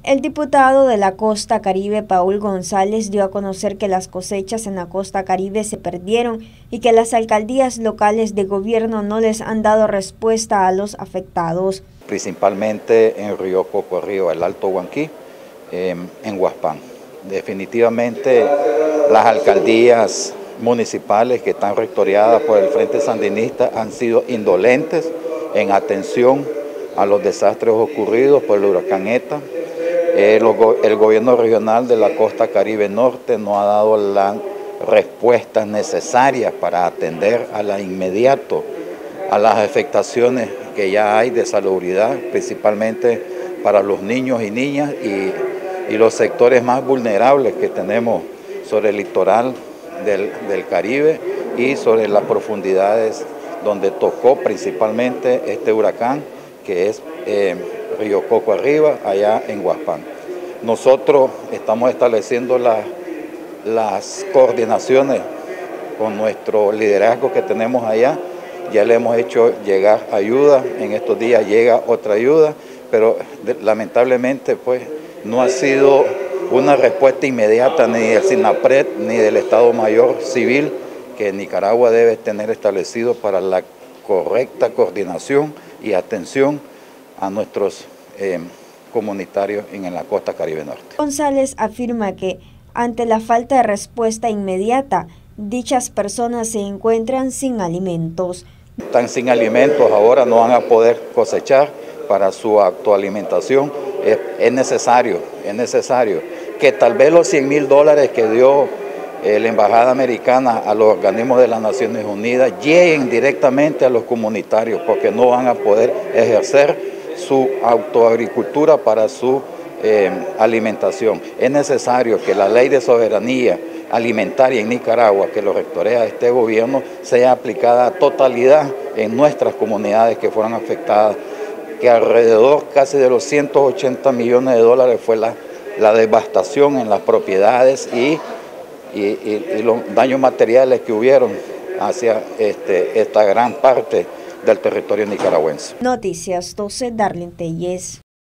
El diputado de la Costa Caribe, Paul González, dio a conocer que las cosechas en la Costa Caribe se perdieron y que las alcaldías locales de gobierno no les han dado respuesta a los afectados. Principalmente en Río Coco Arriba, el Alto Huanquí, en Huaspán. Definitivamente las alcaldías municipales que están rectoriadas por el Frente Sandinista han sido indolentes en atención a los desastres ocurridos por el huracán ETA. El gobierno regional de la Costa Caribe Norte no ha dado las respuestas necesarias para atender a la inmediato a las afectaciones que ya hay de salubridad, principalmente para los niños y niñas y los sectores más vulnerables que tenemos sobre el litoral del Caribe y sobre las profundidades donde tocó principalmente este huracán, que es Río Coco Arriba, allá en Huaspán. Nosotros estamos estableciendo las coordinaciones con nuestro liderazgo que tenemos allá. Ya le hemos hecho llegar ayuda, en estos días llega otra ayuda, pero lamentablemente pues no ha sido una respuesta inmediata ni del SINAPRED ni del Estado Mayor Civil que Nicaragua debe tener establecido para la correcta coordinación y atención a nuestros comunitarios en la Costa Caribe Norte. González afirma que ante la falta de respuesta inmediata, dichas personas se encuentran sin alimentos. Están sin alimentos, ahora no van a poder cosechar para su autoalimentación. Es necesario que tal vez los $100,000 que dio la Embajada Americana a los organismos de las Naciones Unidas lleguen directamente a los comunitarios, porque no van a poder ejercer su autoagricultura para su alimentación. Es necesario que la ley de soberanía alimentaria en Nicaragua, que lo rectorea este gobierno, sea aplicada a totalidad en nuestras comunidades que fueron afectadas, que alrededor casi de los $180 millones fue la devastación en las propiedades y los daños materiales que hubieron hacia esta gran parte del territorio nicaragüense. Noticias 12, Darlene Telles.